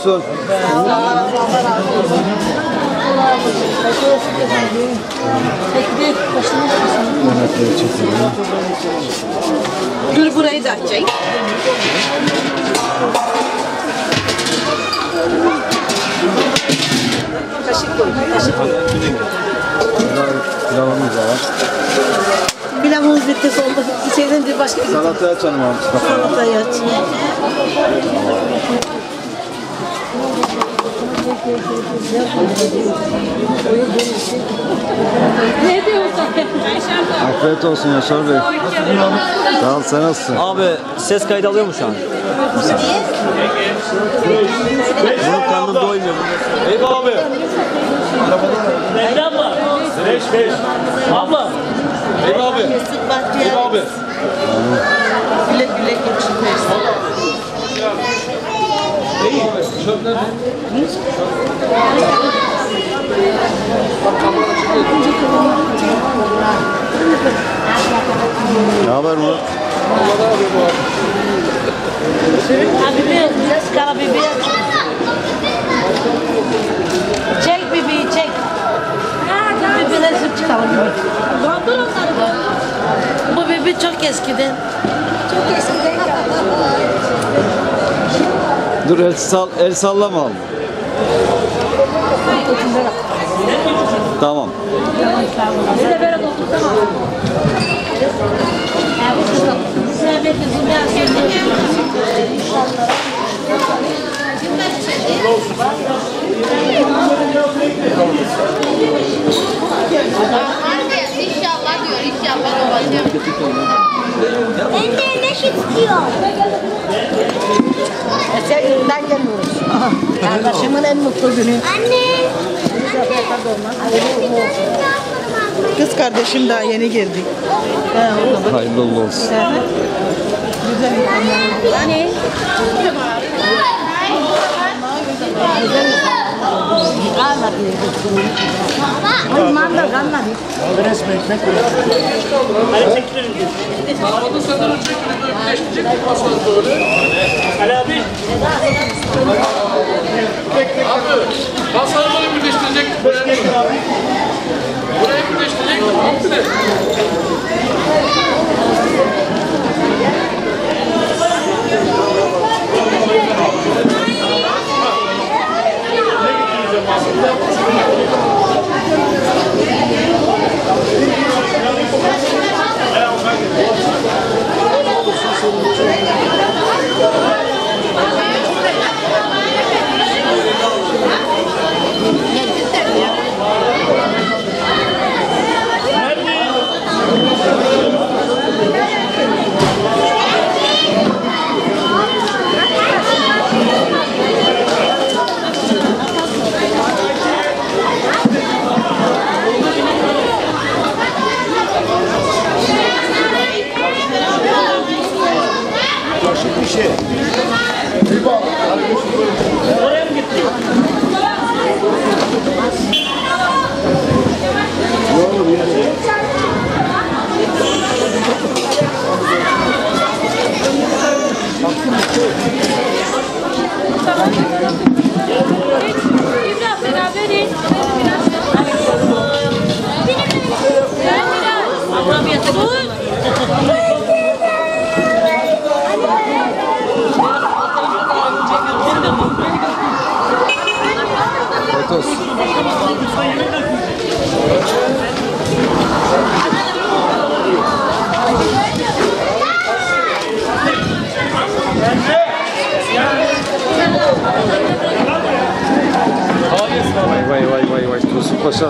olsun. Dur burayı da açayım. Kaşık koy, kaşık koy. Pilavımız da var. Pilavımız bitti, solda şeyden de başka bir Salatayı açalım abi. salatayı aç. Ne diyorsun? Afiyet olsun Yaşar Bey. Sağ ol, sen nasılsın? Abi ses kaydı alıyor mu şu an? Bunun karnı doymuyor. Eyüp abi. Neden var? 5. Abla. Eyüp abi. Eyüp abi. Güle güle geçirmesin. Ne haber Murat? Biber, karabiber. Çek bebeği, çek. Biberi sür çıkalım. Doldur onları. Bu bebe çok eskiden. Çok eskiden. Dur el sallama abi. Tamam. İnşallah diyor, inşallah babacığım. Ben de yemek istiyorum. Sen elinden gelmiyoruz. Kardeşimin en mutlu günü. Anne. Kız kardeşim daha yeni geldi. Hayırlı uğurlu olsun. Anne. Ali abi. Masaları birleştirecek. Burayı birleştirecek. Komple. Oraya mı gitti? İbrahim beraberin. Ablam yatak odasında. Afiyet olsun. Vay. Tosun Paşa.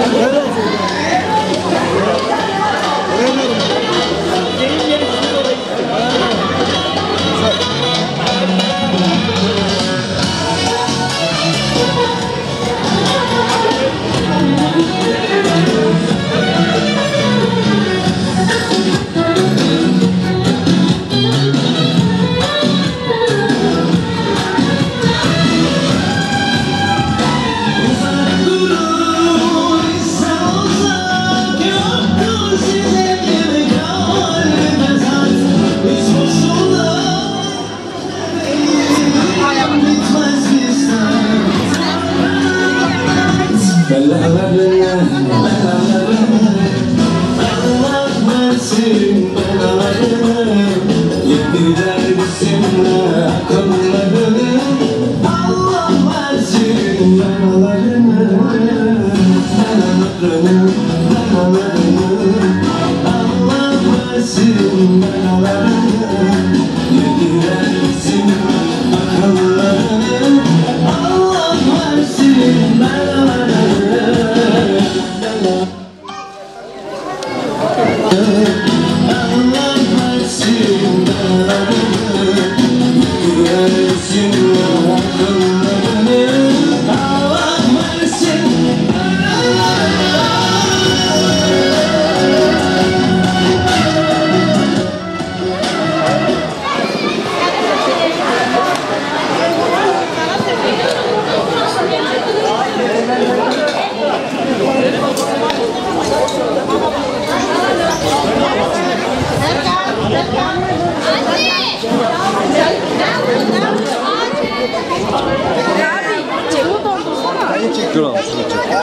Dur oğlum, şunu çek.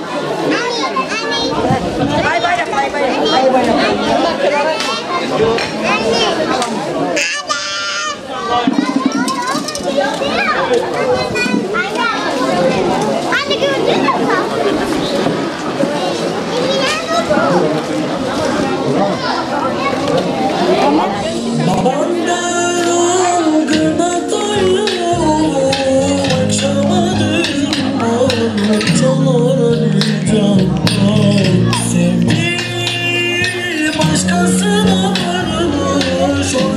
Bay bay yap, bay bay yap. Bay bay yap. Anne gördün mü? Başkasına varmış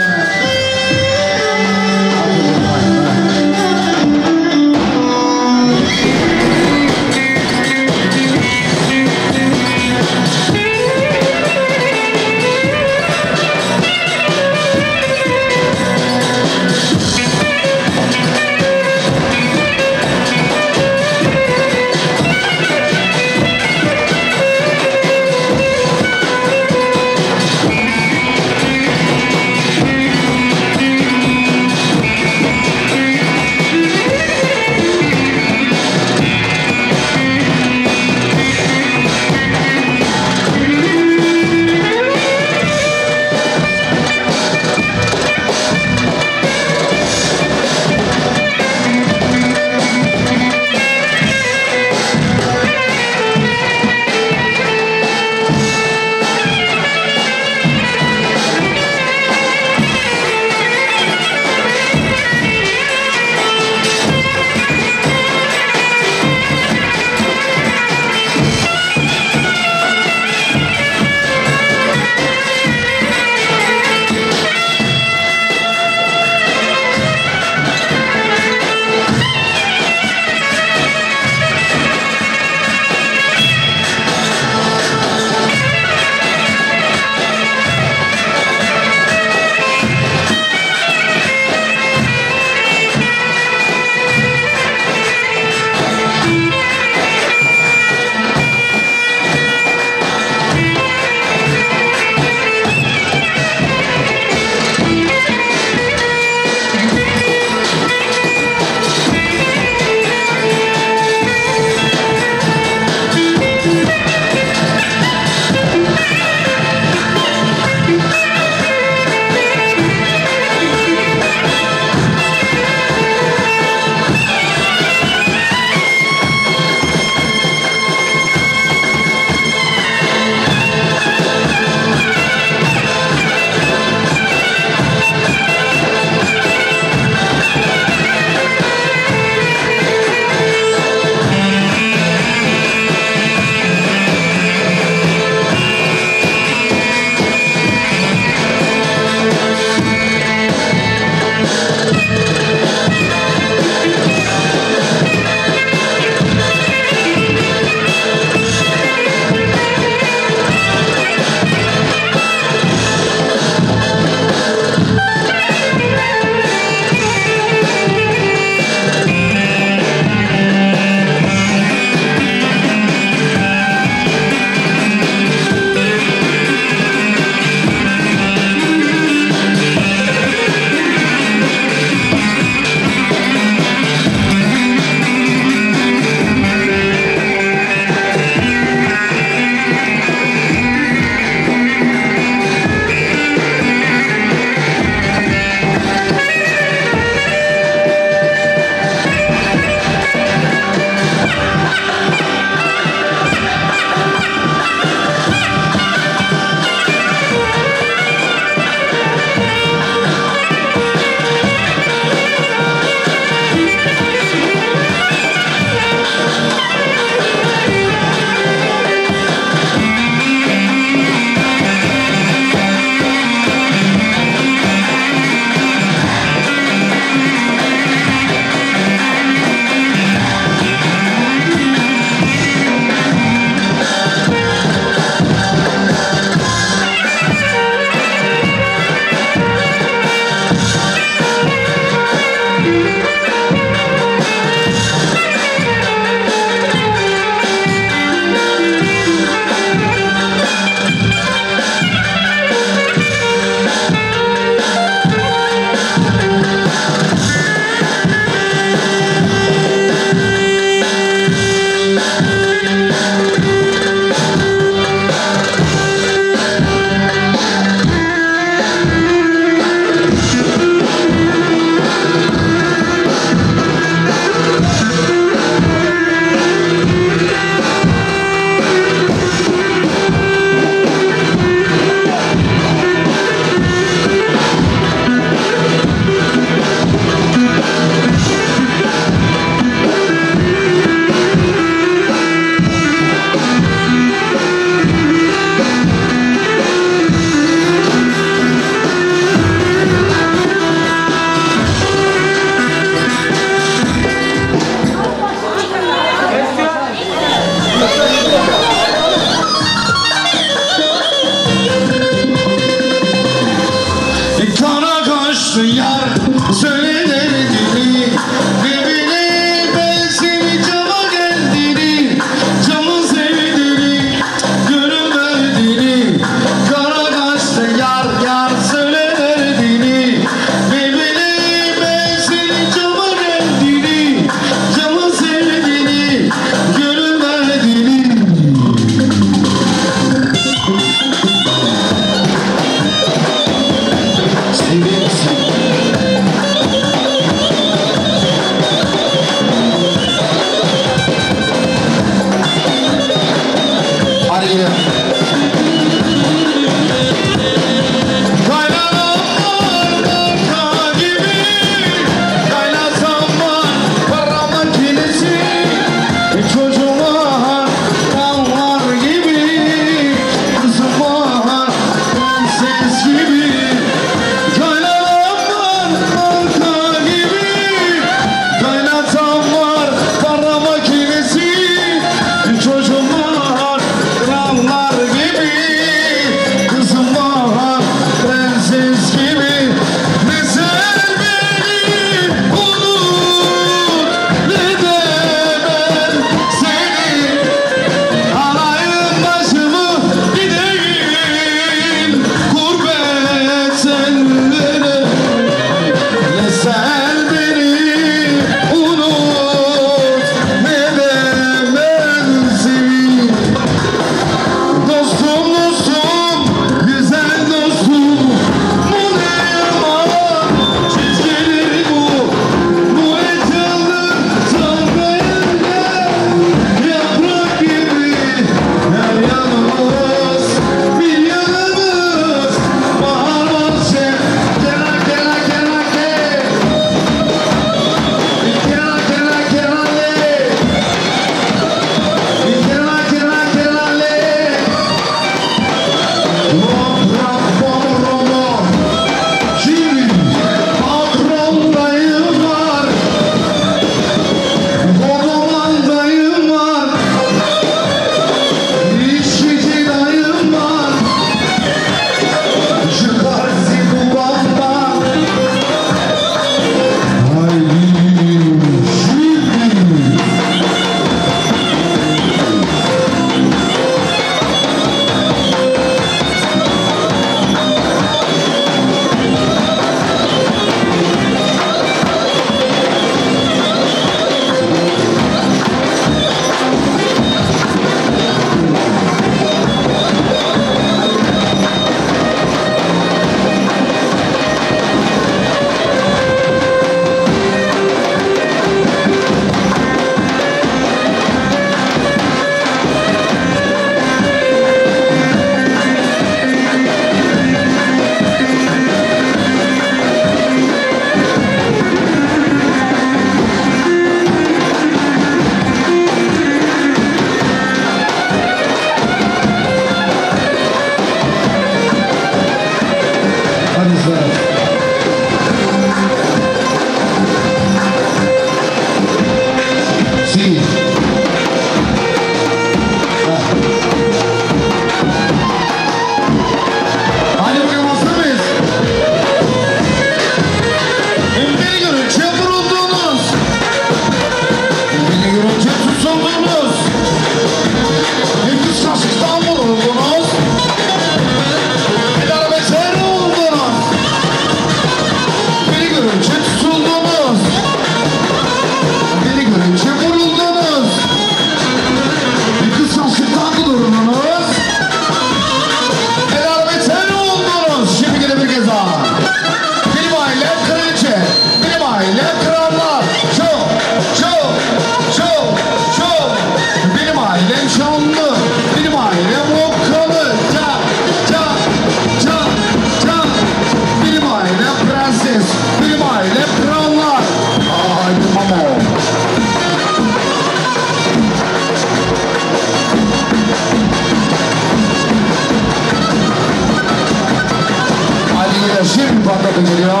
Aile şimdi patladı geliyor.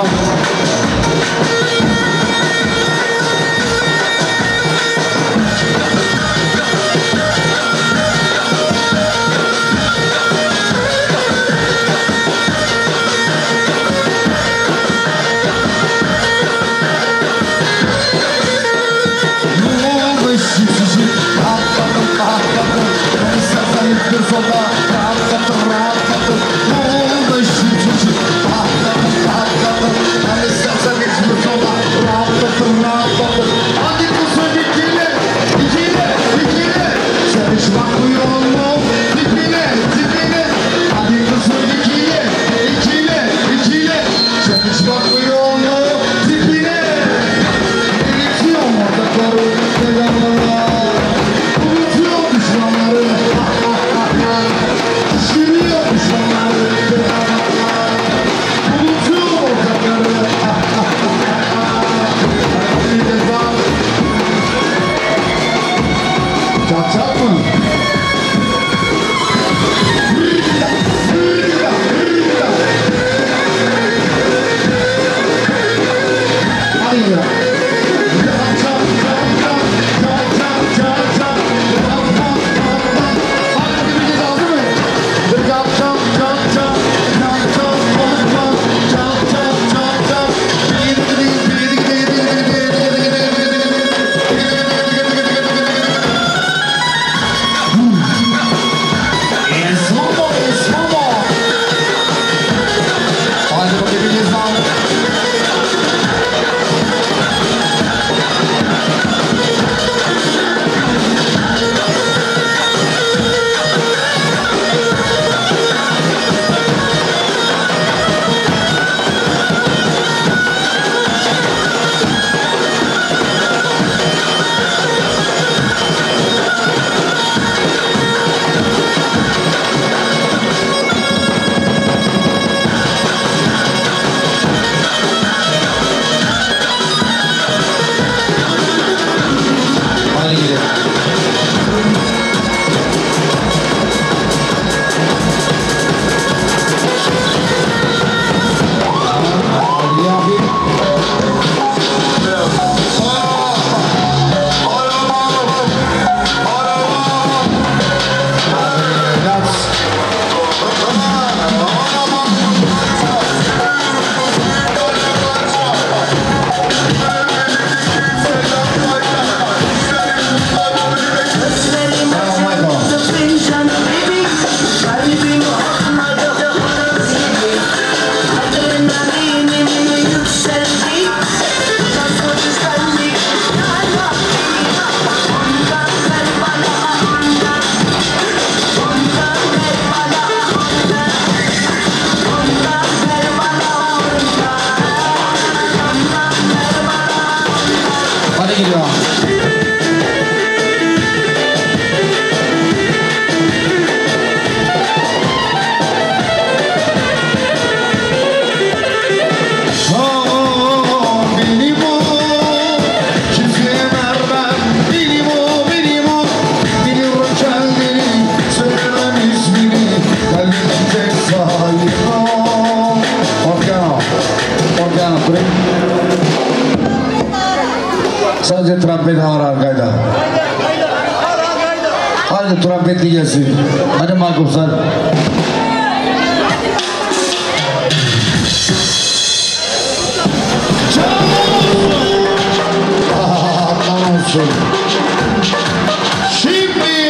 Sadece trompet var arkada. Hadi trompetli gelsin. Hadi Makufsan. Aman olsun. Şimdi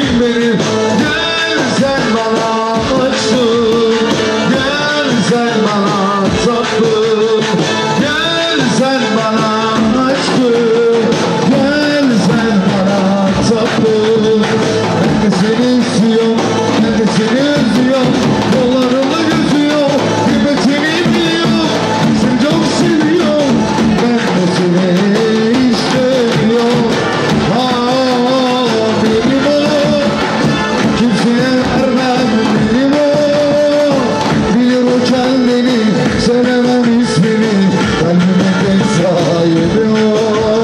benim. Gel sen bana aşkım, gel sen bana tatlım, gel sen bana aşkım, gel sen bana tatlım. Ben de seni istiyorum, ben de seni özlüyorum, yollarımda gözüyorum, kıymetini biliyorum, seni çok seviyorum, ben de seni istemiyorum. Benim o, kimseye vermem, benim o, bilir o kendini, söylemem ismini, kalbime tek sahibi o.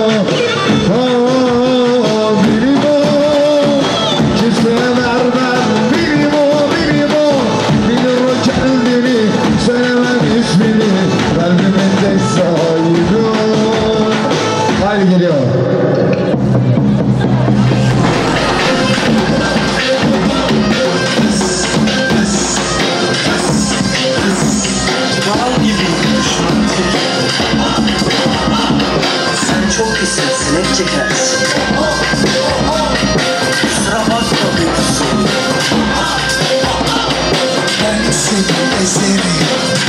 Benim o, kimseye vermem, benim o, bilir o kendini, söylemem ismini, kalbime tek sahibi o. Haydi geliyor. Bal gibi düşman tek. Sen çok iyisin, sinek çekersin. Kusura bakma büyüksün. Ben seni ezerim.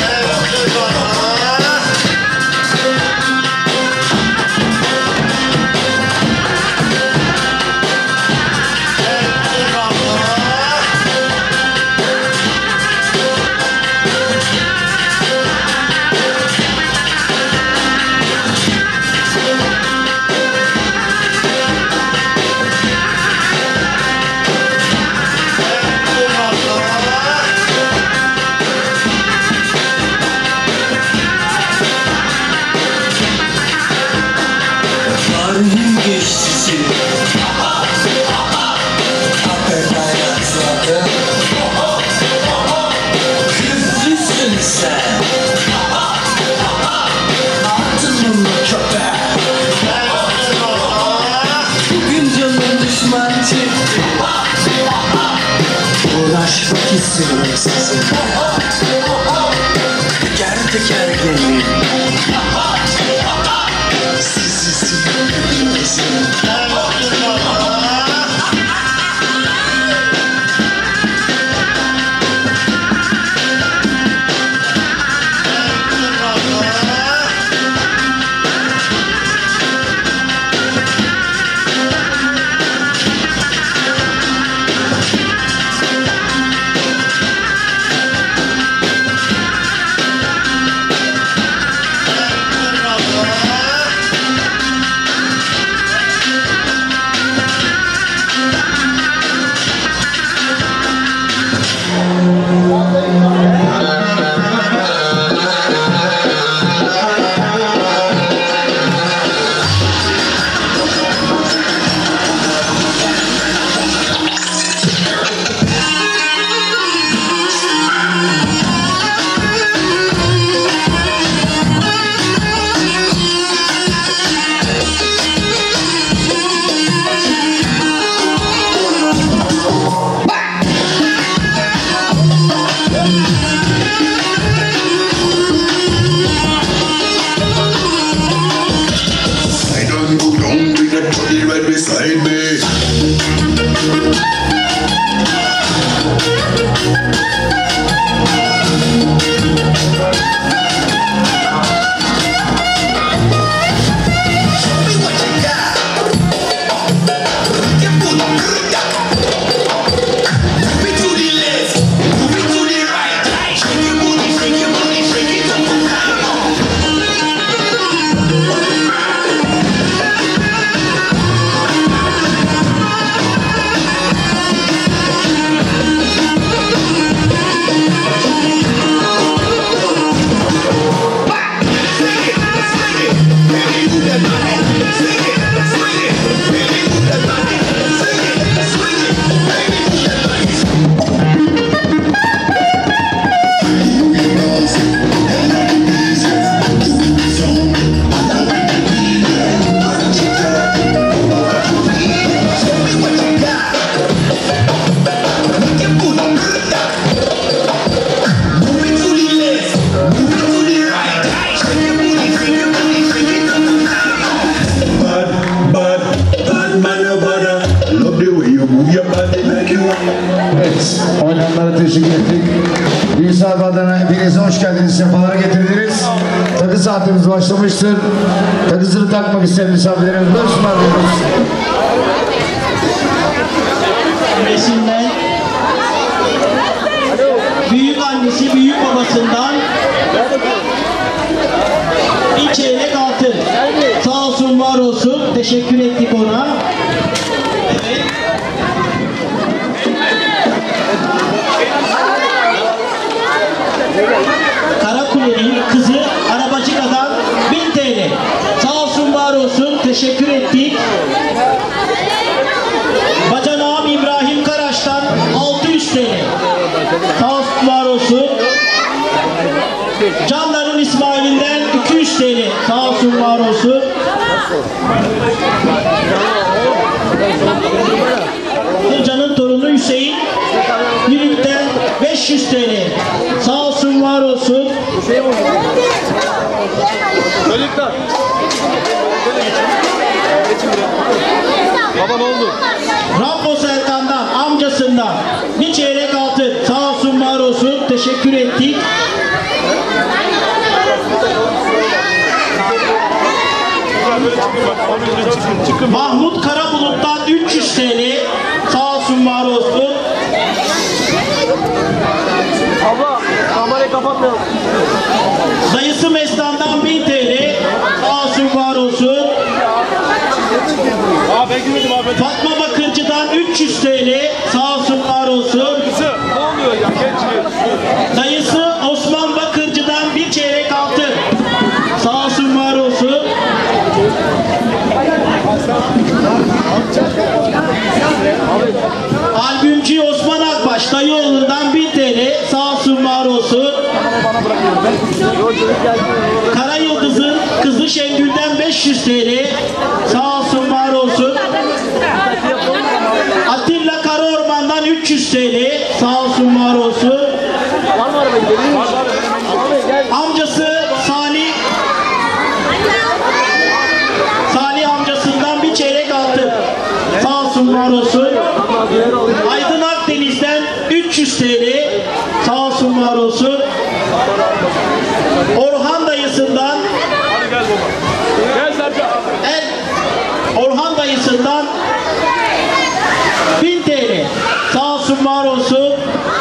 Tarihin geçtisi. Affedersin hayatım. Kızlısın sen. Attın mı köpek? Bugün canım düşman çekti. Uğraşmak istiyorum sizinle. Teker teker gelin. Sizi sinirlenmesin. Evet, oynayanlara teşekkür ettik. Düğün sahibi adına hepinize hoş geldiniz, sefalar getirdiniz. Takı saatimiz başlamıştır. Takısını takmak isteyen misafirlerimiz buyursunlar diyoruz. Resimden büyük annesi büyük babasından bir çeyrek altın. Sağ olsun var olsun. Teşekkür ettik ona. Evet. Karakule'nin kızı Arabacıka'dan 1000 TL. Sağ olsun var olsun. Teşekkür ettik. Bacanağım İbrahim Karaş'tan 600 TL. Sağ olsun var olsun. Canların İsmail'inden 200 TL. Sağ olsun var olsun. Hoca'nın torunu Hüseyin Yürük'ten 500 TL. Sağ olsun var olsun. Çocuklar. Baba ne oldu? Rambo Serkan'dan, amcasından bir çeyrek altın. Sağ olsun var olsun. Teşekkür ettik. Mahmut Karabulut'tan 300 TL. Sağ olsun var olsun. Abla kamerayı kapatmayalım. Dayısı Mestan'dan 1000 TL. Sağ olsun var olsun. Aa ben girmedim abi. Fatma Bakırcı'dan 300 TL. Sağ olsun var olsun. Ne oluyor ya genç? Dayısı Osman Bakırcı'dan bir çeyrek altın. Sağ olsun var olsun. Albümcü Osman Akbaş Dayıoğlu'ndan 1000 TL. Sağ olsun var olsun. Kara Yıldız'ın kızı Şengül'den 500 TL. Sağ olsun var olsun. Atilla Karaorman'dan 300 TL. Sağ olsun var olsun. Amcası Salih amcasından bir çeyrek altın. Sağ olsun var olsun. Aydın Akdeniz'den 300 TL. Sağ olsun var olsun. Orhan dayısından Orhan dayısından 1000 TL. Sağ olsun var olsun.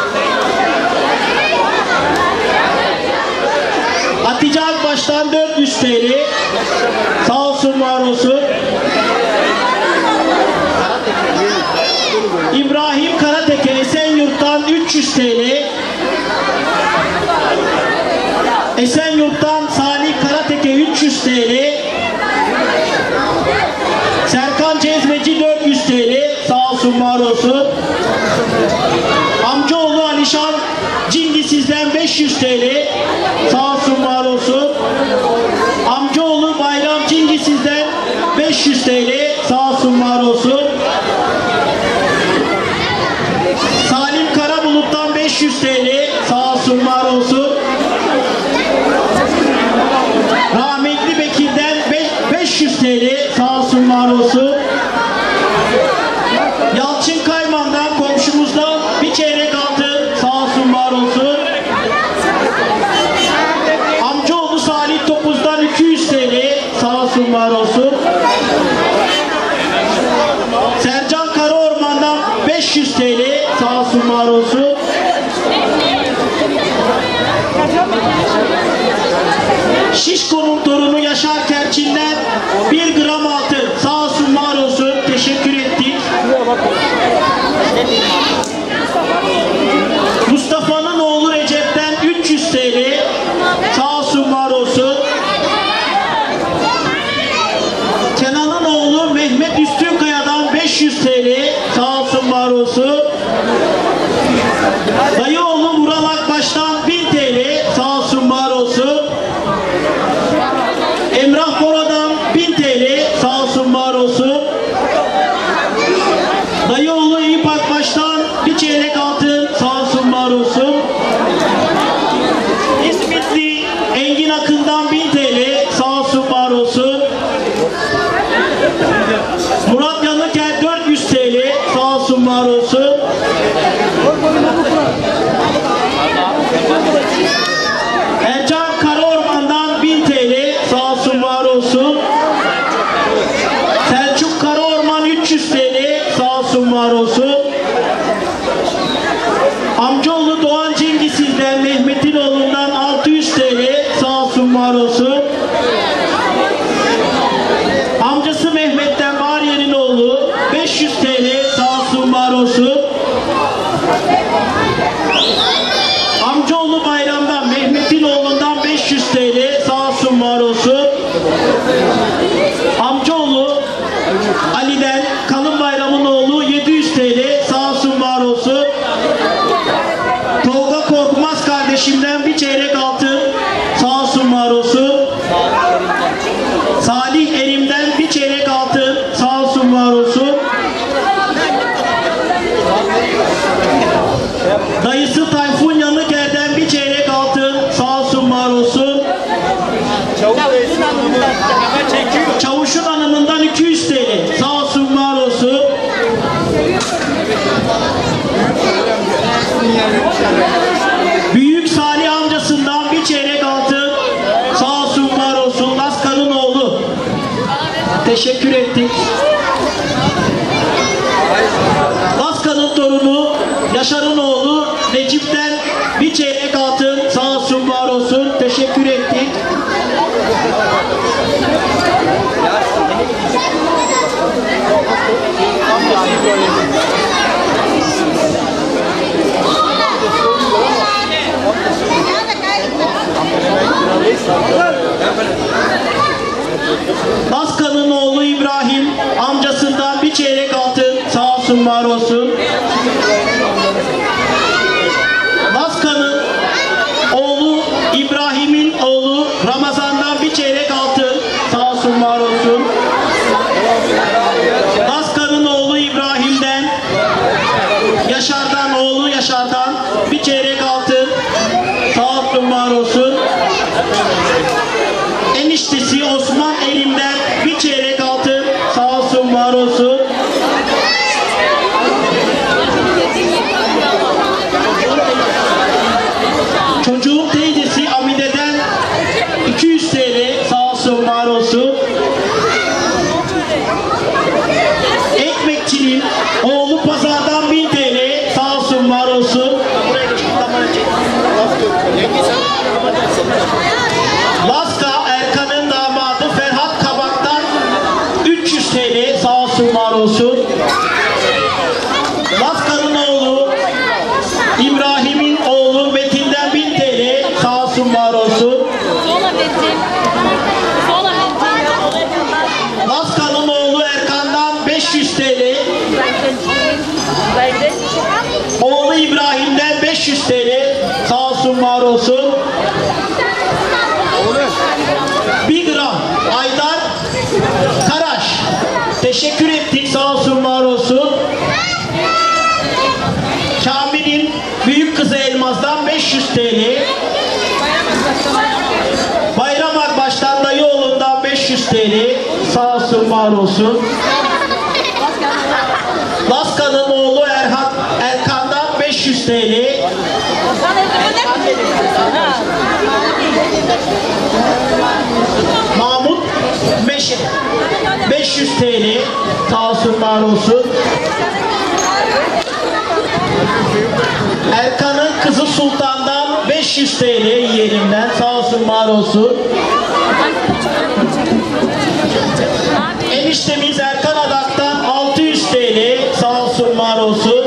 Hatice Akbaş'tan 400 TL. Sağ olsun var olsun. İbrahim Karateke Esenyurt'tan 300 TL. Esenyurt'tan Salih Karateke 300 TL. Serkan Cezmeci 400 TL. Sağ olsun var olsun. Amcaoğlu Alişan Cingisiz'den 500 TL. Sağ olsun var olsun. Amcaoğlu Bayram Cingisiz'den 500 TL. Sağ olsun var olsun. Salim Karabulut'tan 500 TL. Sağ olsun var olsun. Rahmetli Bekir'den 500 TL. Sağ olsun var olsun. Yalçın Kayman'dan komşumuzdan bir çeyrek altın. Sağ olsun var olsun. Amcaoğlu Salih Topuz'dan 200 TL. Sağ olsun var olsun. Sercan Karaorman'dan 500 TL. Sağ olsun var olsun. Şişko'nun torunu Yaşar Kerçin'den 1 gram altın. Sağ olsun var olsun. Teşekkür ettik. Mustafa'nın oğlu Recep'ten 300 TL. Sağ olsun var olsun. Kenan'ın oğlu Mehmet Üstünkaya'dan 500 TL. Sağ olsun var olsun. Dayıoğlu Vural Akbaş'tan 1000 TL. Sağ olsun var olsun. Emrah Bora'dan 1000 TL. Sağ olsun var olsun. Dayıoğlu İyip Akbaş'tan bir çeyrek altın. Sağ olsun var olsun. İsmitli Engin Akın'dan 1000 TL. Sağ olsun var olsun. Murat Yanıker 400 TL. Sağ olsun var olsun. Ercan Karaorman'dan 1000 TL. Sağ olsun, var olsun. Selçuk Karaorman 300 TL. Sağ olsun, var olsun. Amcaoğlu Doğan Cengiz'den Mehmet'in oğlundan 600 TL. Sağ olsun, var olsun. Amcası Mehmet'ten Bağriyer'in oğlu 500 TL. Sağ olsun, var olsun. Amcaoğlu Bayram'dan Mehmet'in oğlundan 500 TL. Sağ olsun, var olsun. Amcaoğlu Ali'den Kalın Bayram'ın oğlu 700 TL. Sağ olsun, var olsun. Tolga Korkmaz kardeşimden bir çeyrek altın. Sağ olsun, var olsun. Salih Erim'den bir çeyrek altın. Sağ olsun, var olsun. Dayısı Tayfun Yanıker'den bir çeyrek altın. Sağ olsun, var olsun. Çavuşun hanımından 200 TL. Sağ olsun, var olsun. Büyük Salih amcasından bir çeyrek altın. Sağ olsun, var olsun. Laskan'ın oğlu. Teşekkür ettik. Laskan'ın torunu Yaşar'ın oğlu Necip'ten bir çeyrek altın. Sağ olsun, var olsun. Teşekkür ettik. Laskan'ın oğlu İbrahim amcasından bir çeyrek altın. Sağ olsun, var olsun. Laskan'ın oğlu İbrahim'in oğlu Ramazan'dan bir çeyrek altın. Sağ olsun, var olsun. Laskan'ın oğlu İbrahim'den Yaşar'dan oğlu Yaşar'dan bir çeyrek altın. Sağ olsun, var olsun. Eniştesi Osman Erim'den bir çeyrek altın. Sağ olsun, var olsun. Çocuğun teyzesi Amide'den 200 TL. Sağ olsun, var olsun. Ekmekçinin oğlu Pazar'dan 1000 TL. Sağ olsun, var olsun. Laska Erkan'ın damadı Ferhat Kabak'tan 300 TL. Sağ olsun, var olsun. Laska'nın oğlu İbrahim'in oğlu Metin'den 1000 TL. Sağ olsun, var olsun. Laska'nın oğlu Erkan'dan 500 TL. Oğlu İbrahim'den 500 TL. Sağ olsun, var olsun. 1 gram Aydar Karaş. Teşekkür ettik. Sağ olsun, var olsun. Kamil'in büyük kızı Elmaz'dan 500 TL. Bayram Akbaş'tan Dayıoğlu'ndan 500 TL. Sağ olsun, var olsun. Laska'nın oğlu Erkan'dan 500 TL. Mahmut Meşe 500 TL. Sağ olsun, var olsun. Erkan'ın kızı Sultan'dan 500 TL yeğenimden. Sağ olsun, var olsun. Eniştemiz Erkan Adak'tan 600 TL. Sağ olsun, var olsun.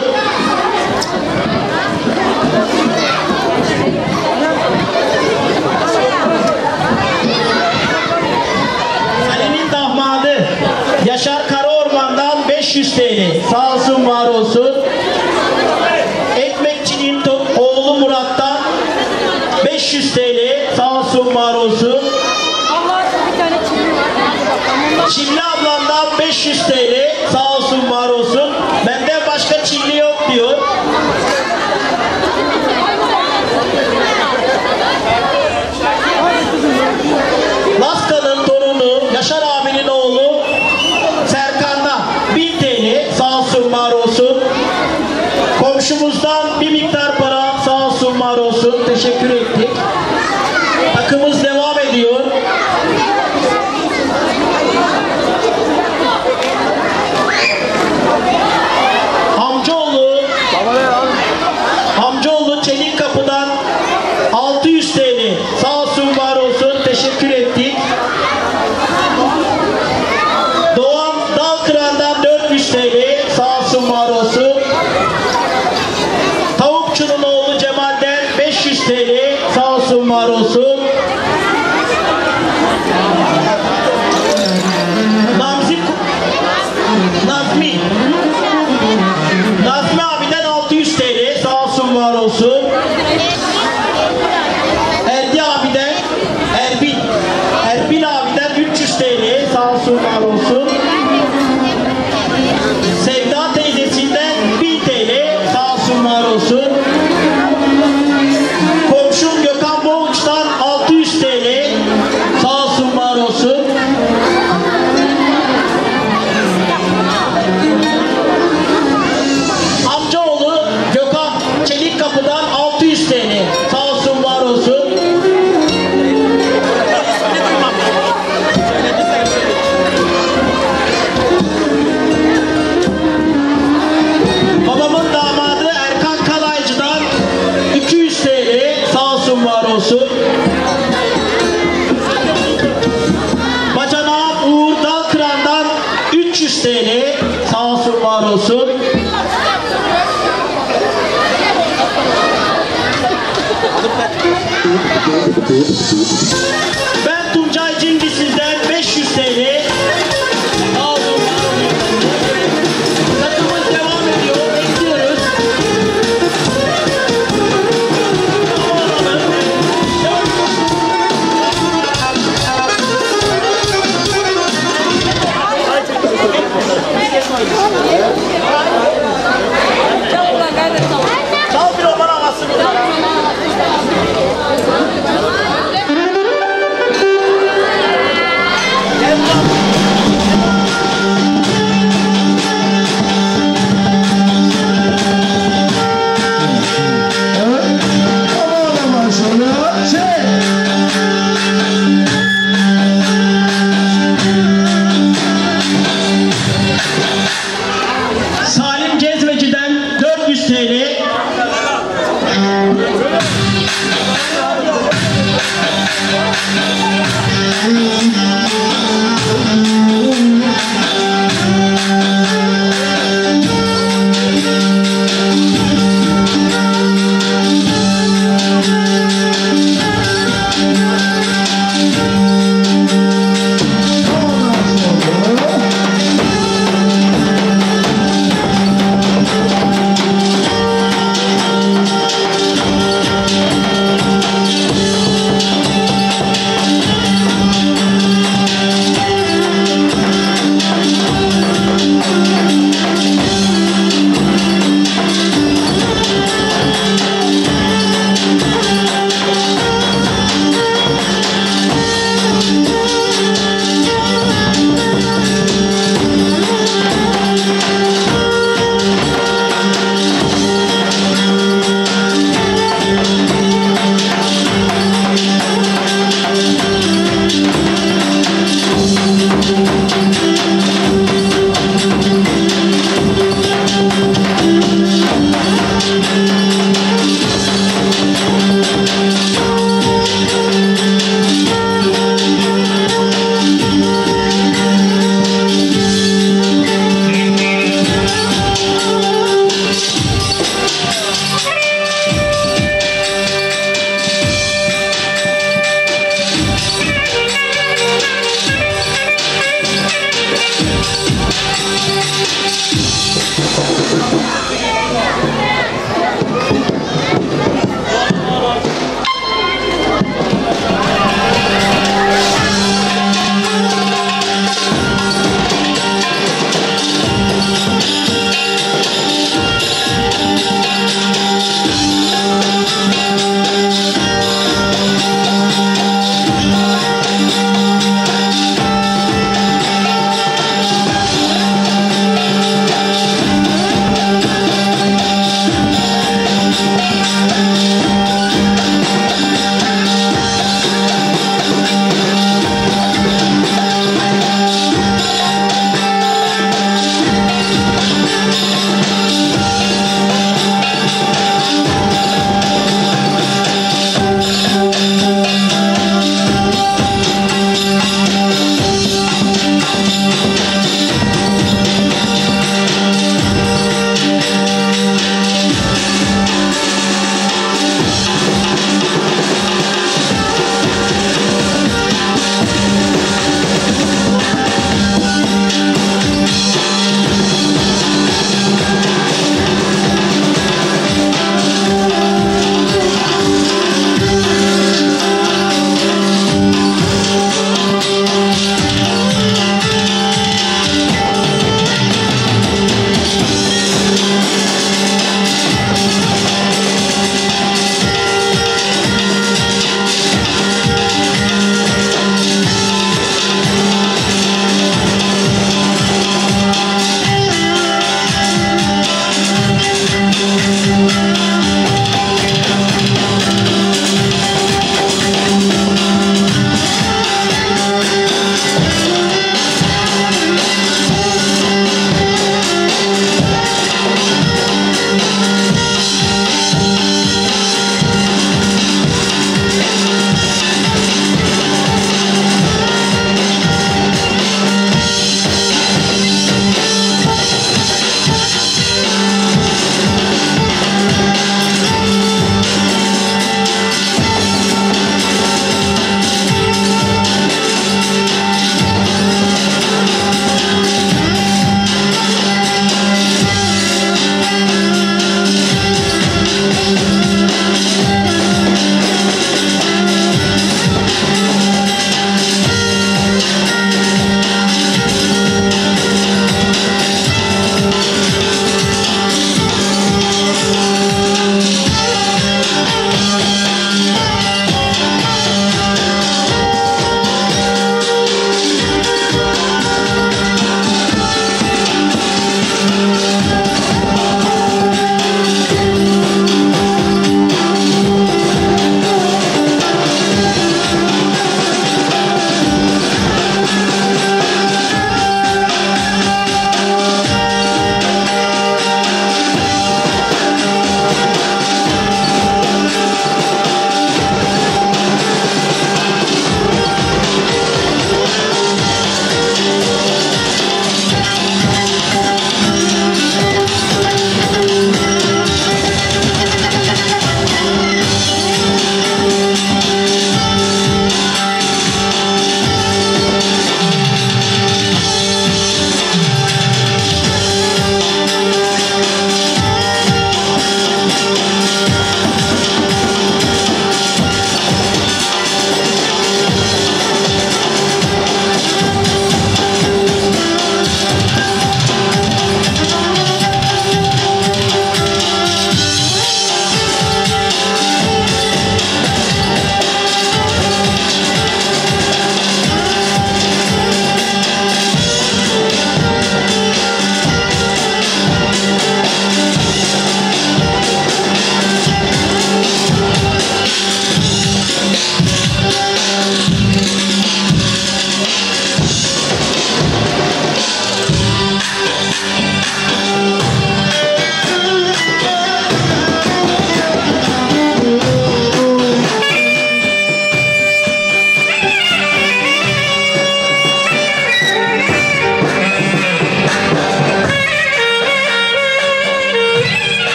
Ali'nin damadı Yaşar Karaorman'dan 500 TL. Sağ olsun, var olsun. Ekmekçinin oğlu Murat'tan 500 TL. Sağ olsun, var olsun. Çilli ablamdan 500 TL. Sağ olsun, var olsun. Benden başka Çilli yok diyor. Laska'nın torunu Yaşar abinin oğlu Serkan'dan 1000 TL. Sağ olsun, var olsun. Komşumuzdan bir miktar para sağ olsun var olsun teşekkür ettik. Takımız devam ediyor. Amcaoğlu Çelik Kapı'dan 600 TL sağ olsun var olsun teşekkür ettik. Doğan Dalkıran'dan 400 TL sağ olsun var olsun. Tavukçunun oğlu Cemal'den 500 TL sağ olsun var olsun. Nazmi abiden 600 TL sağ olsun var olsun. Erbil abiden 300 TL sağ olsun var olsun. Sevda teyzesinden 1000 TL sağ olsun var olsun. Komşum Gökhan Boğuç'tan 600 TL sağ olsun var olsun. Amcaoğlu Gökhan Çelik Kapı'dan 600 TL sağ olsun var olsun. Babamın damadı Erkan Kalaycı'dan 200 TL sağ olsun var olsun. Bacanağım Uğur Dalkıran'dan 300 TL sağ olsun var olsun. Ben Tuncay Cingisiz'den 500 TL sağ olsun var olsun. Takımız devam ediyor. Bekliyoruz. Sağ bir bana alsın. Salim Cezveci'den 400 TL.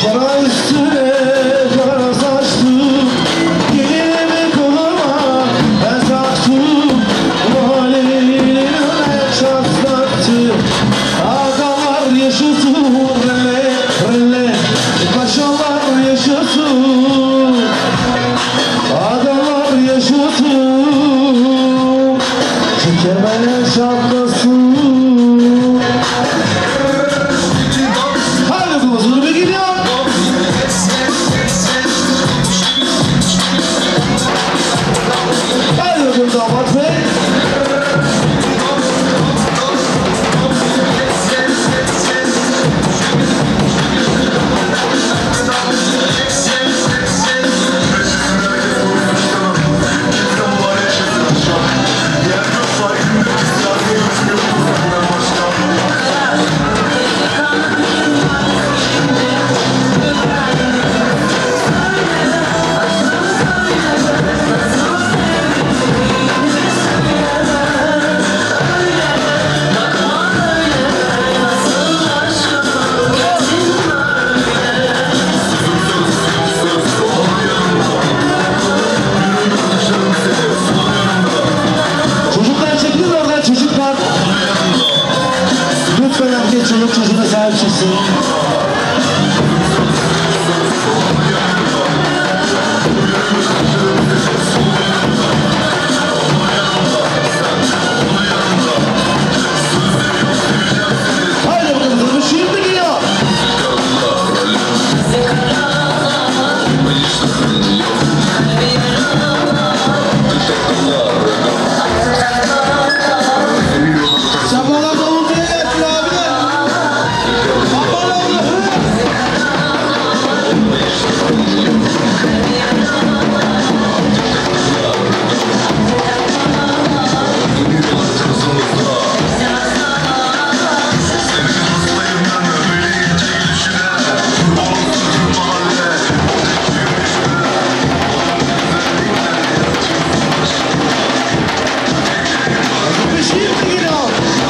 Kara üstüne kara saçtım, gelimi koluma ben taktım. Valinin çatlattı, ağalar yaşasın, rele rele, paşalar yaşasın, ağalar yaşasın, şu kemene şapkasın. Hadi kızım bir gidiyor. Hadi bakalım damat bey. Çocuklar çekilin oradan çocuklar. Lütfen herkes çoluk çocuğuna sahip çıksın. Haydi bakalım şimdi gidiyor. Sabahlar davul diye gelsin abiler. Aman Allah'ım. Şimdi gidiyor.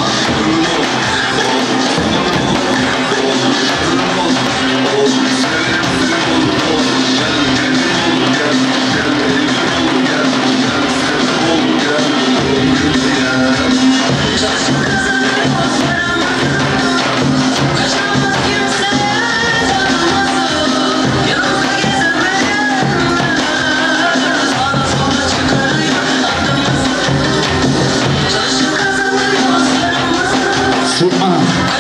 Sürman.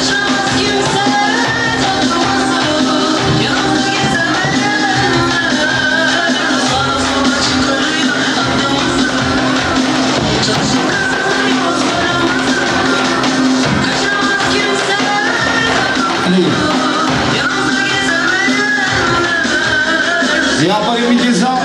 Yapayım bir ceza.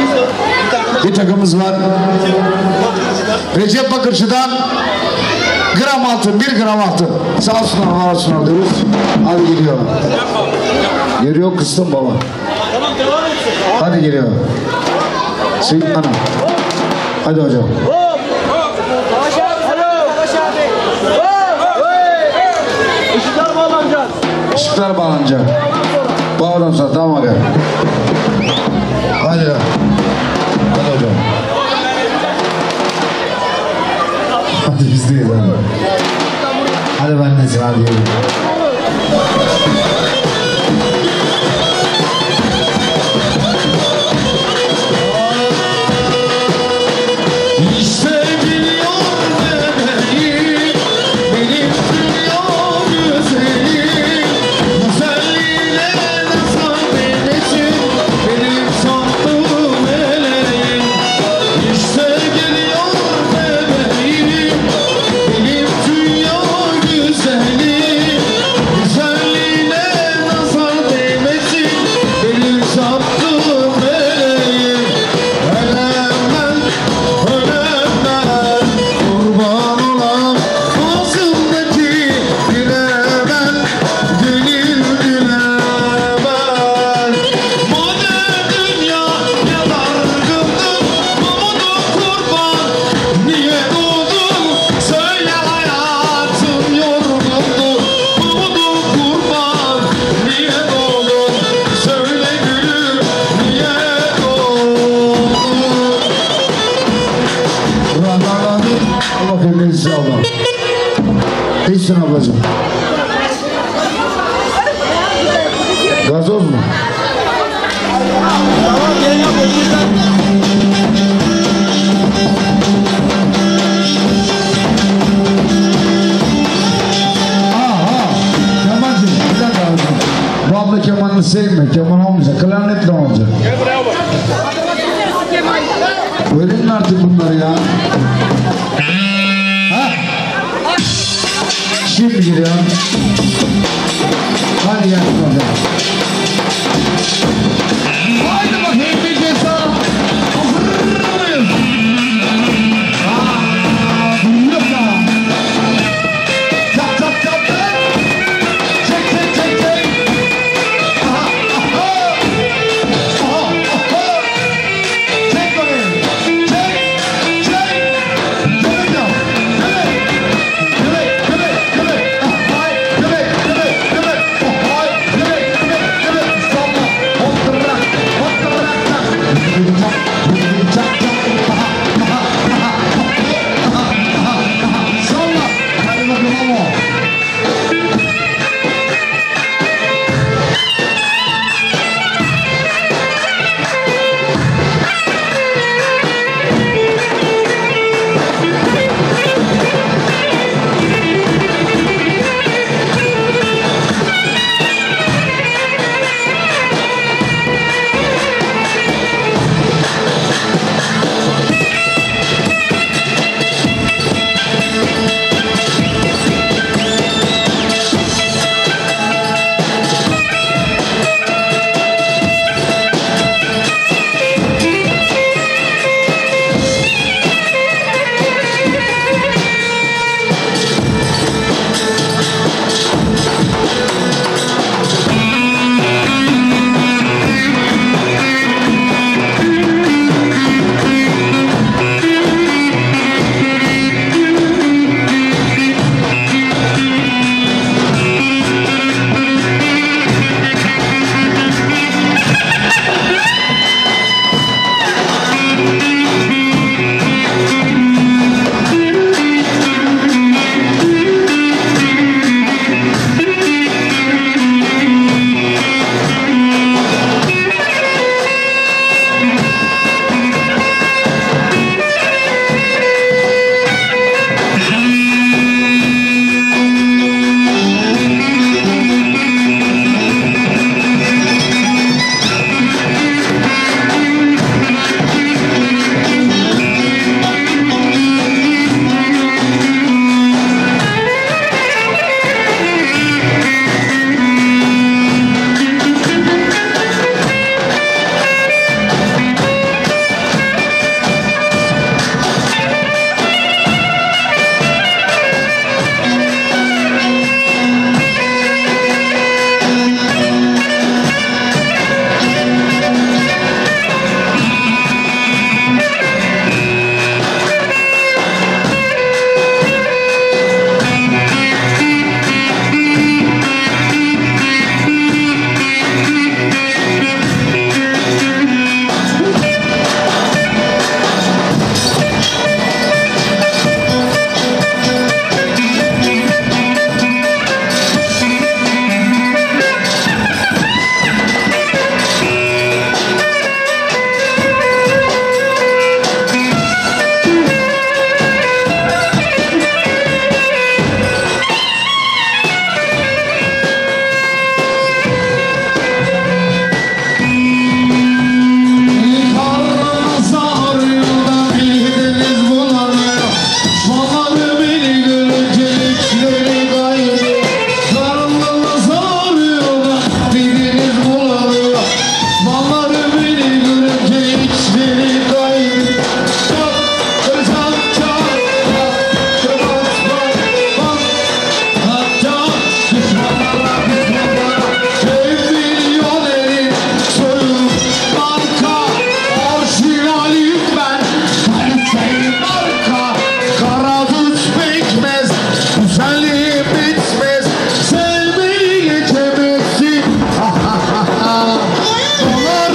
Bir takımımız var. Recep Bakırcı'dan gram altın, 1 gram altın. Sağ olsunlar, var olsunlar diyoruz. Hadi geliyor. Geliyor kıstım baba. Tamam devam etsin. Hadi geliyor. Seyit ana. Hadi hocam. Işıklar bağlanacak. Işıklar bağlanacak. Bağlansa tamam abi. Hadi ya. Hadi hocam. Hadi bizdeyiz hadi. Hadi ben de sıra diyelim. İşte geliyor bebeğim, benim dünya güzelim. Güzelliğine nazar değmesin, benim sattığım meleğim. İşte geliyor bebeğim, benim dünya güzelim. Güzelliğine nazar değmesin, benim sattığım meleğim. Ölemem, ölemem, kurban olam ağzımdaki dilemem, gönül dilemem. Madem dünya yadargındır, Mahmud'u kurban niye doğdun? Söyle hayatım yorgundur, Mahmud'u kurban niye doğdun? Söyle gülüm niye doğdun? Radaradır. Allah birliğinizi Allah. İyisin ablacığım. Gazoz mu? Aha. Kemancığım bir dakika abicim. Bu abla kemanını sevmiyor. Keman olmayacak. Klarnetle olacak. Gel buraya bak. Öğrenin artık bunları ya. Ha? Şimdi geliyor. Hadi gel hocam. Haydi bakayım bir ceza. Hazır mıyız? Yok da. Tap tap tap tap. Çek çek çek çek. Aha aha. Aha aha. Çek bakayım. Çek. Çek. Köpek yap. Köpek. Köpek. Köpek. Köpek. Ay. Köpek. Köpek. Köpek. Ay. Köpek. Köpek. Köpek. Sağ Düşmanları beni görünce içleri kaydı. Çok kıracağım çok. Kırmaz bak. Hatta düşmanlara ev milyonerin soyun banka. Orijinaliyim ben. Kaliteyim marka. Kara düz pekmez. Güzelliği bitmez. Sevmeyi geçemezsin. Dolar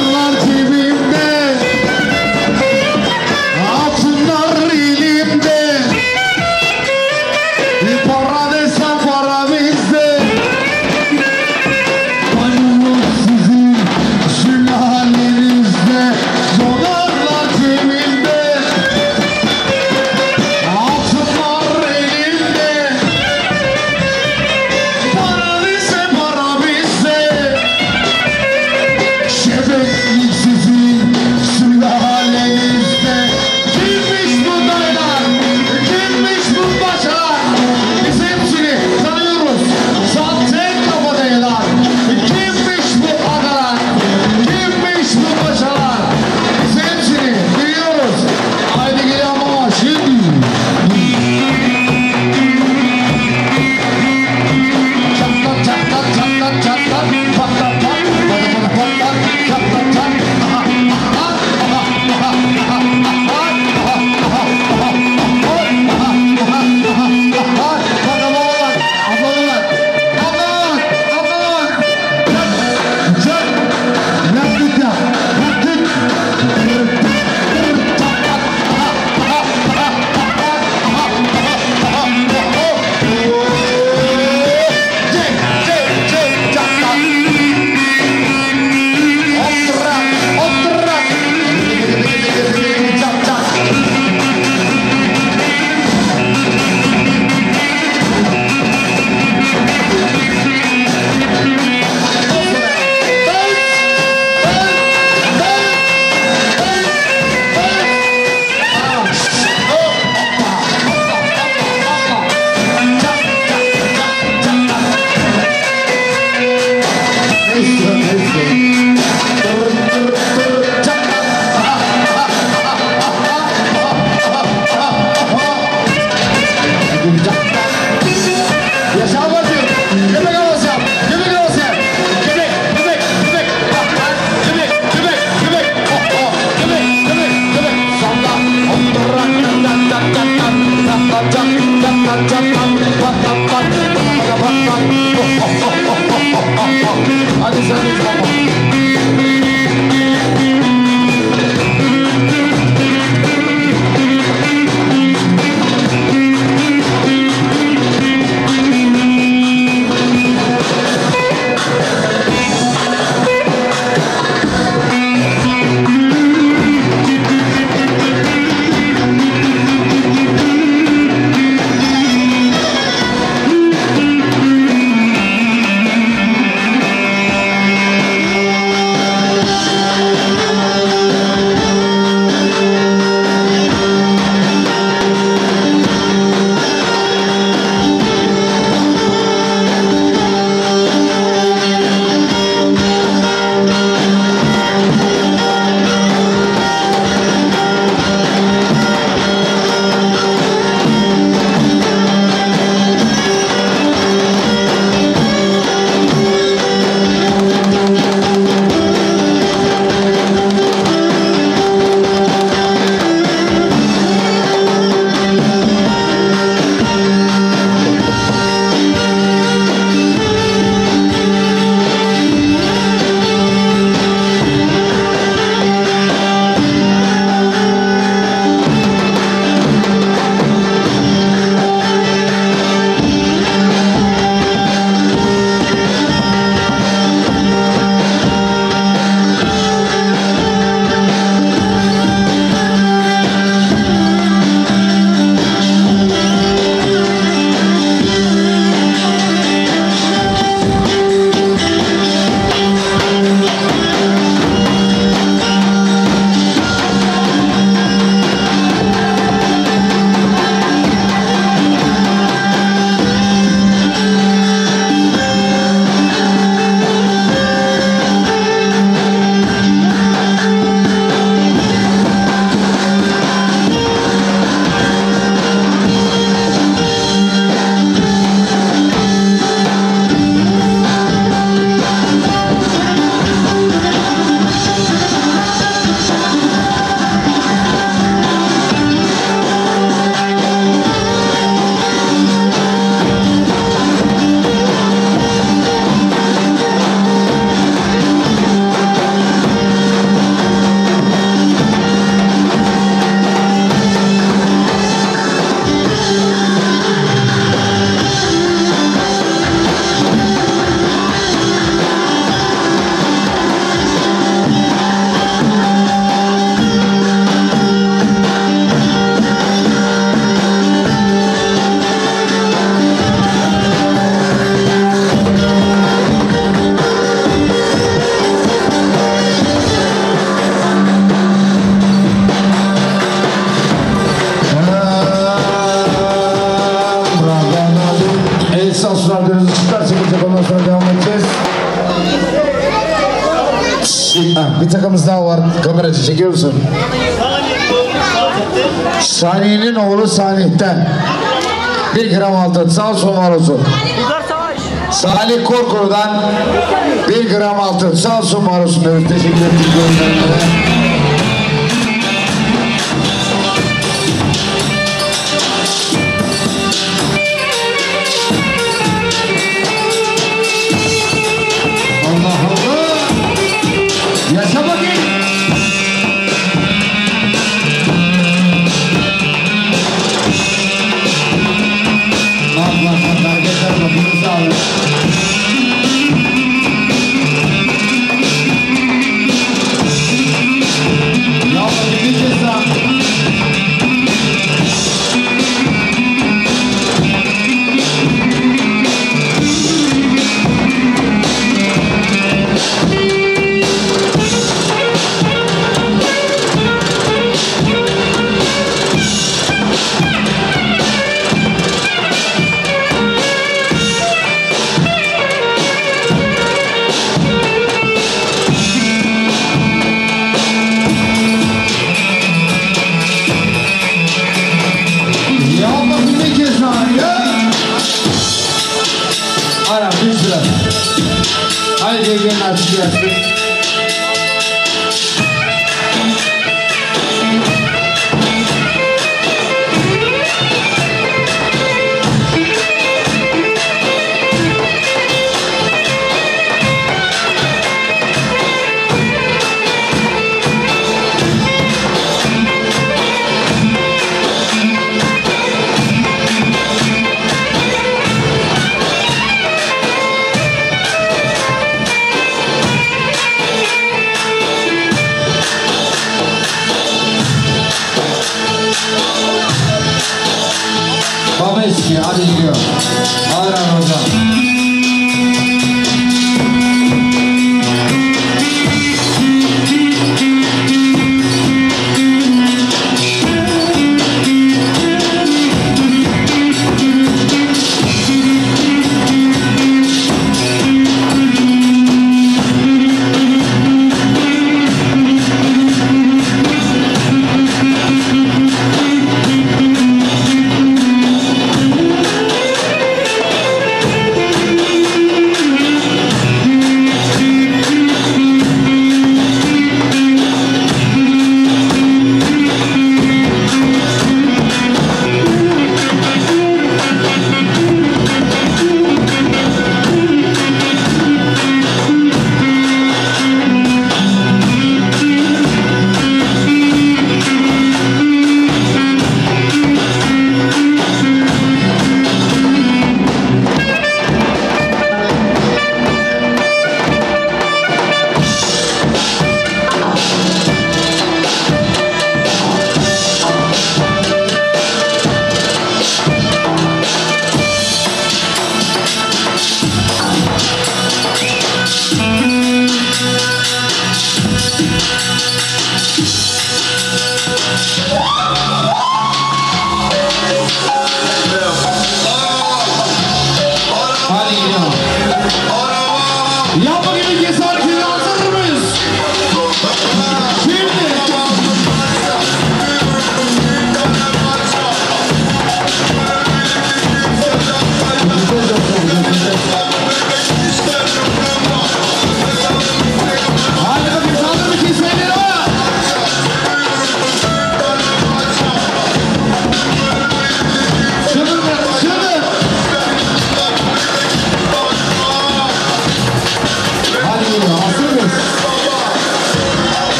Bir takımımız daha var. Kameracı çekiyor musun? Saniye'nin oğlu Salih'ten 1 gram altın. Sağ olsun, var olsun. Salih Korkuru'dan 1 gram altın. Sağ olsun, var olsun. Evet, teşekkür ederim. Yaşa bakayım. Allah hareketler bakımı sağlık. Ya bakayım bir ceza. Aynen, bir sıra. Haydi gelin artık gelsin. Baba eski, hadi gidiyor. Aynen hocam.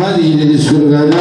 Hadi gidelim Skurgay'la.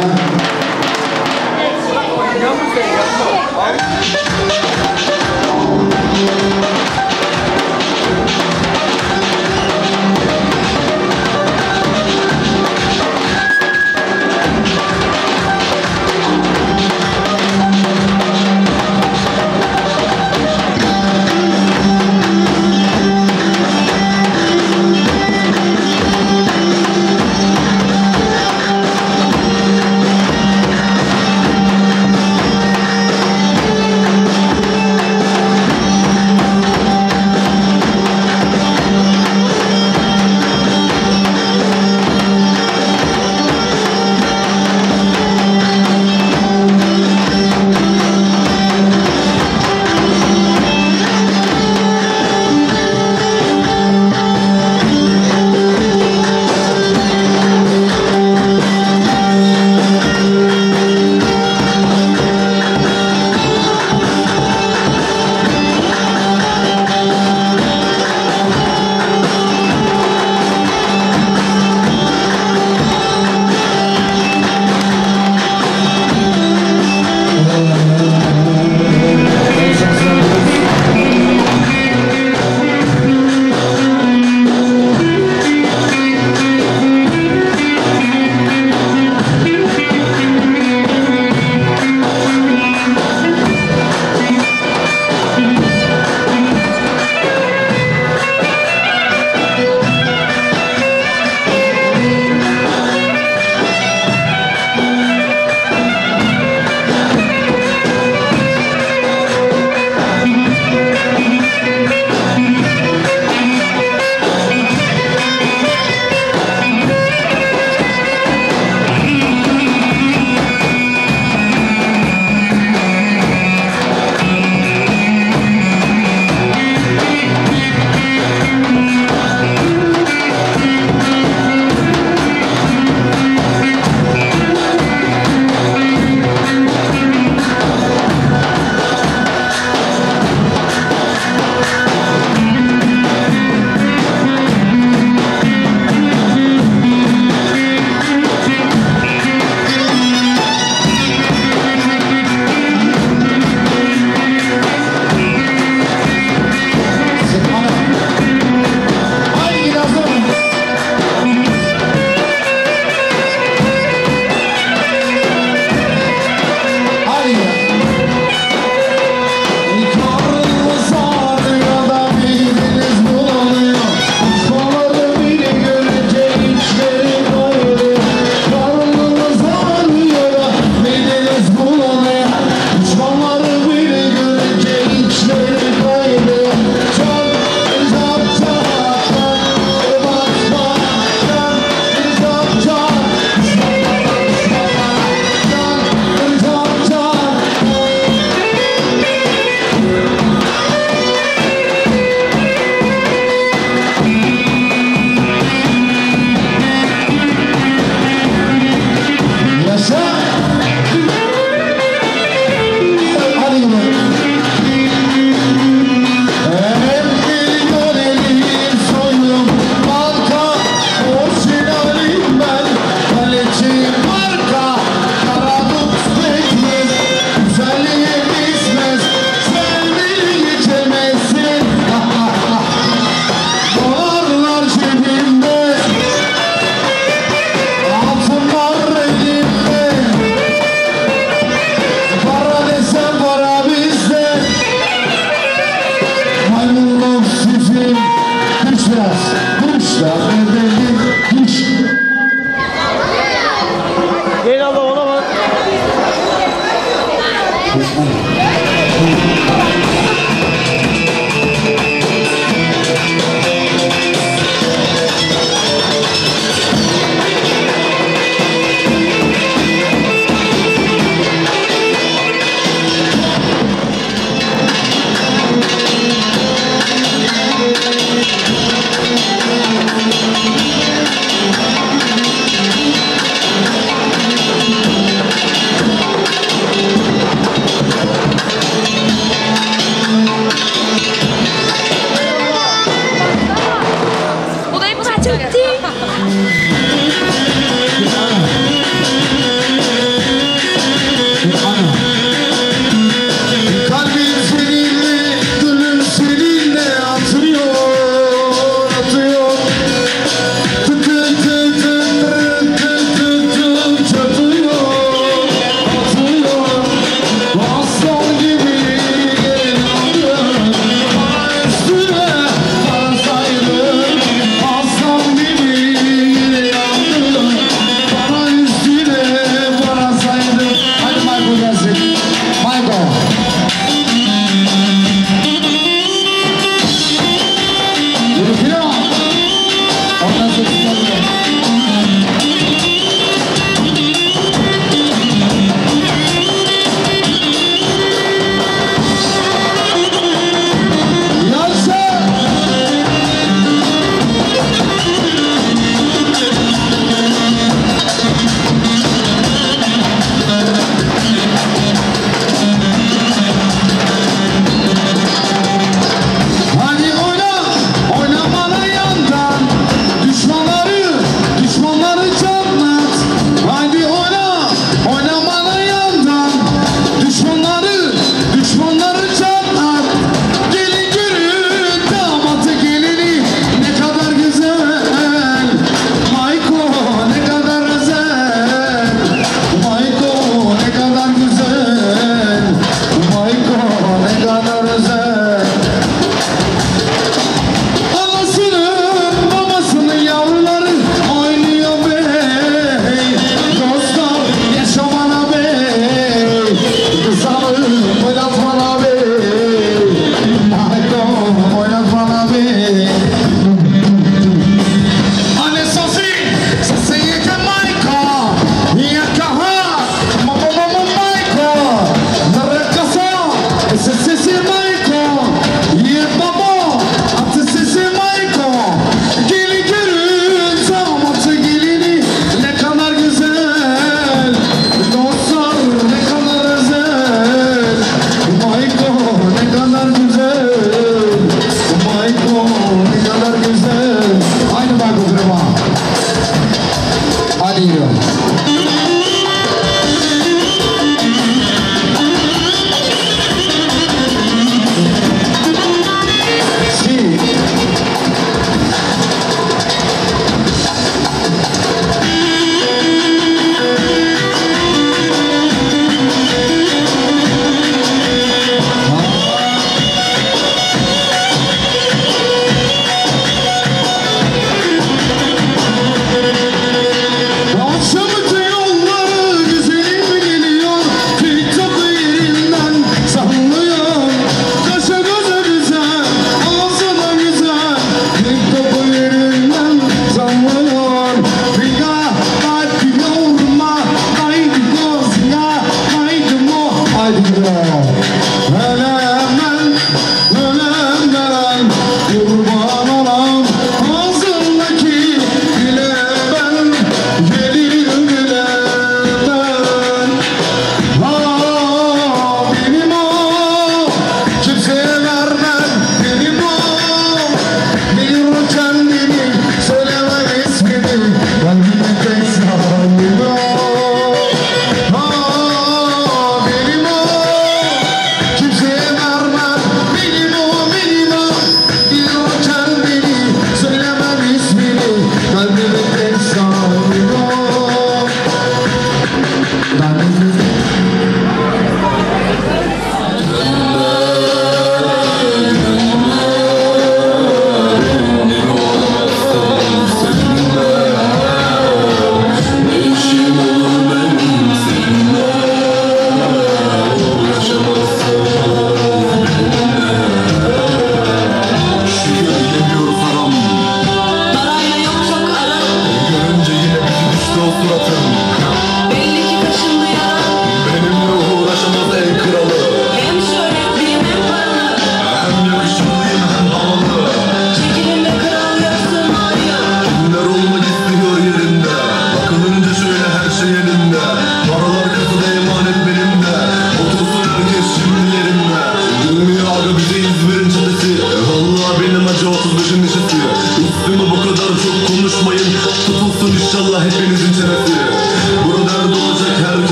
Yürü ondan sonra çıkarıyor.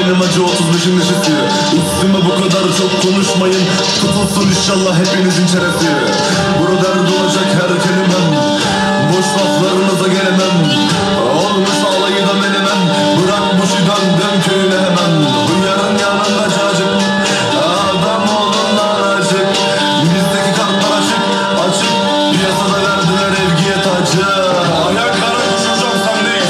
benim acı 35'in neşesi. Üstüme bu kadar çok konuşmayın, tutulsun inşallah hepinizin çenesi. Burada dert olacak her kelimem, boş laflarınıza gelemem. Olmuş alayı da menemem, bırak bu şu döndüm köyüne hemen. Hıyarın yanında cacık, adam olun lan acık. Bizdeki kartlar açık, açık. Piyasada verdiler evgiye tacı. Ayaklara koşacağım sendeyiz.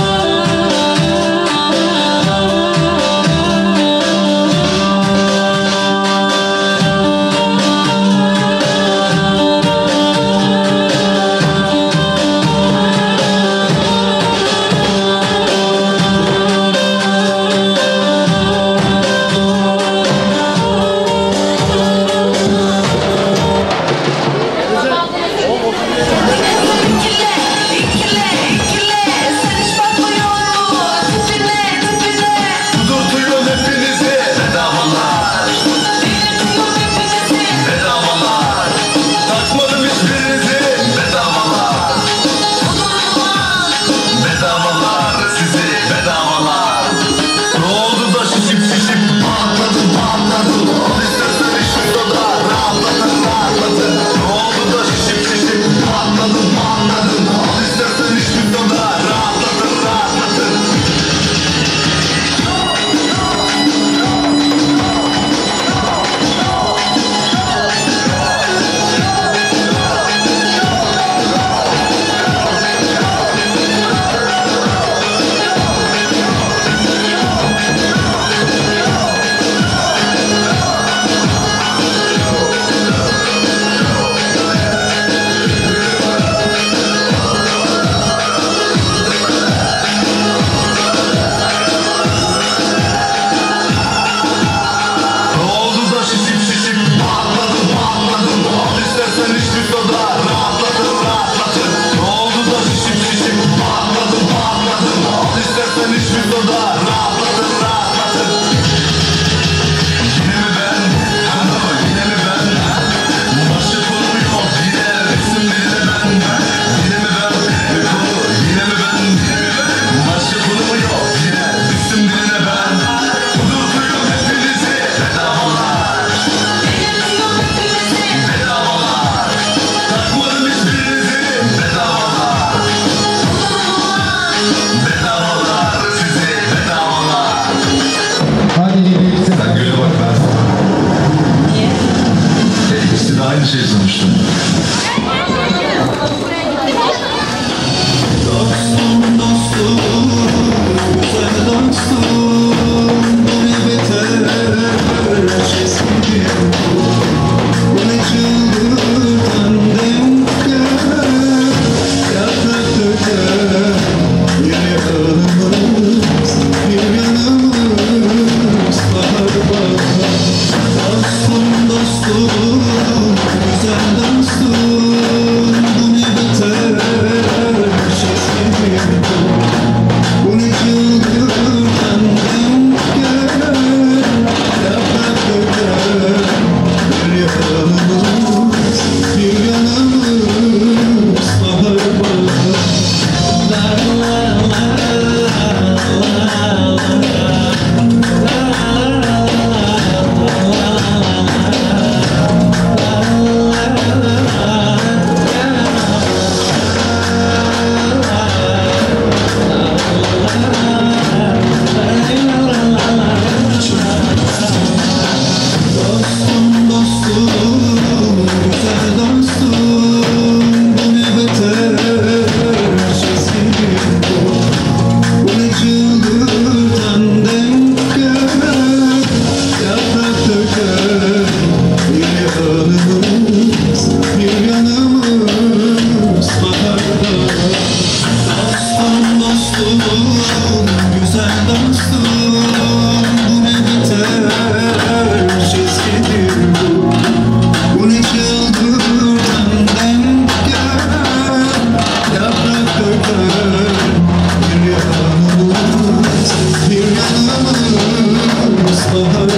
Aynı şey sonuçta. Dostum dostum, güzel dostum, bu ne beter şeysin. Bu ne çılgırdan demker, yaprak döker, yine yanımız, bir yanımız, bahar bahar. Dostum dostum, güzel dostum, bu ne beter şeysin. Bu ne çılgırdan demker, yaprak döker, bir yanımız, bir yanımız, bahar bahar. La la la la la. Dostum dostum, güzel dostum, bu ne beter şeysin. Bu ne çılgırdan demker, yaprak döker, bir yanımız, bir yanımız, baharda. Dostum dostum, güzel dostum, bu ne beter şeysin. Bu ne çılgırdan demker, yaprak döker, bir yanımız, bir yanımız, bahar.